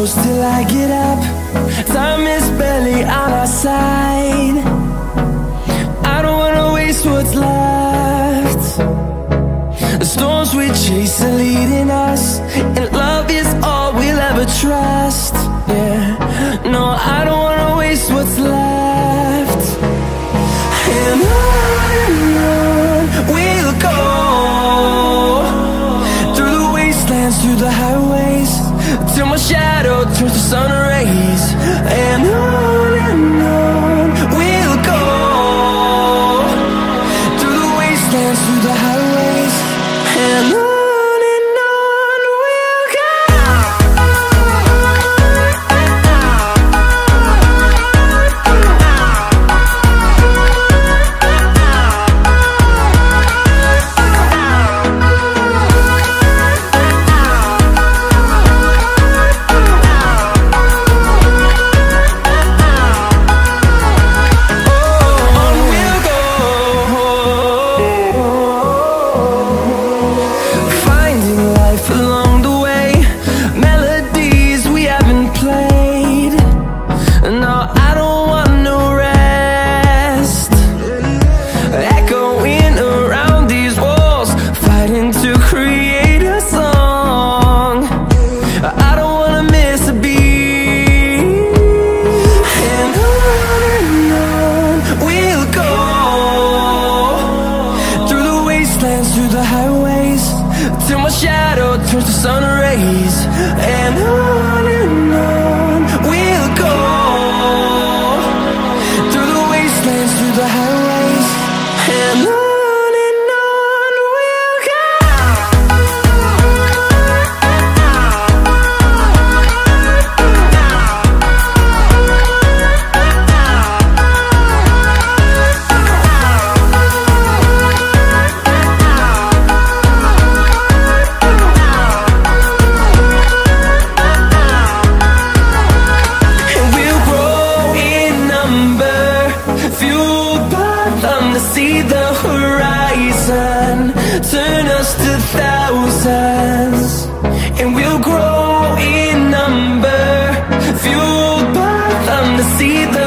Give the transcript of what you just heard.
close till I get up. Time is barely on our side. I don't wanna waste what's left. The storms we chase are leading us, and love is all we'll ever trust. Yeah, no, I don't wanna waste what's left. And on we'll go, through the wastelands, through the highways, till my shadow turns to sun rays. And on we'll go, through the wastelands, through the highways, and on we'll go. Along the way, melodies we haven't played. No, I don't want no rest. Echoing around these walls, fighting to create a song. I don't wanna miss a beat. And on we'll go, through the wastelands, through the highways, till my shadow turns to sun rays. And on we'll go, through the wastelands, through the highways, and on we'll go. See the horizon, turn us to thousands, and we'll grow in number, fueled by them to see the